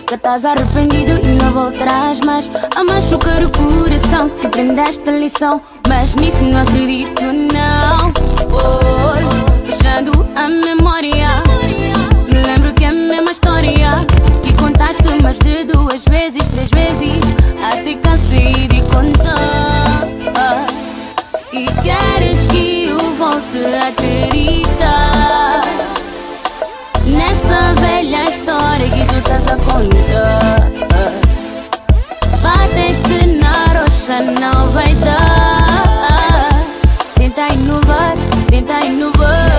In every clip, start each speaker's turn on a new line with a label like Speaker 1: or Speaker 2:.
Speaker 1: que estás arrependido e não voltarás mais a machucar o coração. Que aprendeste a lição, mas nisso não acredito, não. Hoje, puxando a memória, me lembro que é a mesma história que contaste mais de 2 vezes, 3 vezes, até cansei de contar. E queres que eu volte a acreditar nessa velha história que tu estás a contar? Bateste na rocha, não vai dar. Tenta inovar, tenta inovar.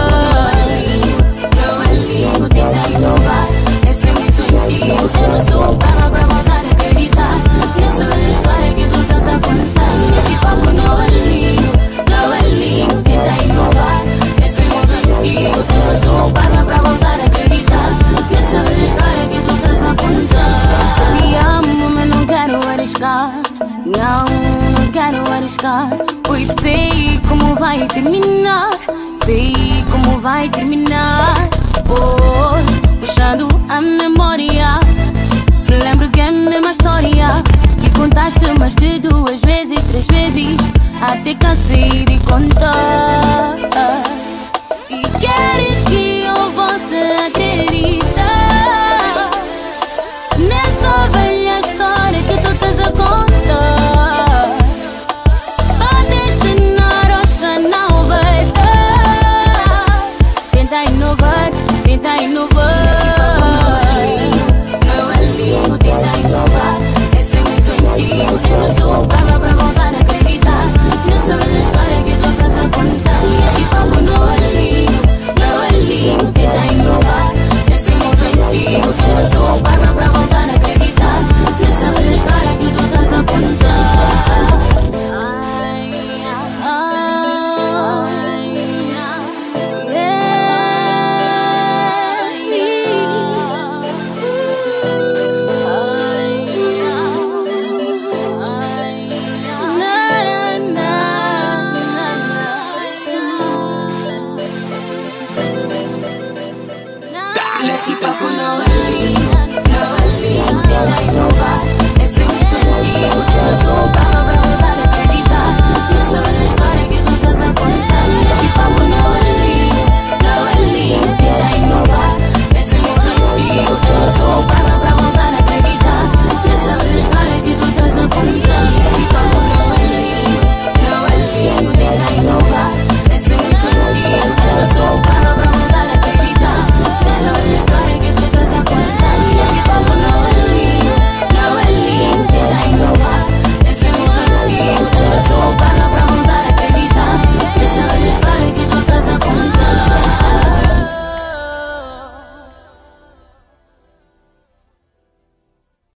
Speaker 1: Não é lindo, tenta inovar. É sempre intuitivo, eu não sou um carro pra voltar a acreditar nessa velha história que tu estás a contar. Esse papo não é lindo, não é lindo, tenta inovar. É sempre intuitivo, eu não sou um carro pra voltar a acreditar nessa velha história que tu estás a contar. Me amo, mas não quero arriscar. Não, não quero arriscar, pois sei como vai terminar. Sei como vai terminar. Oh, puxando a memória, me lembro que é a mesma história que contaste mais de 2 vezes, 3 vezes, até cansei de contar.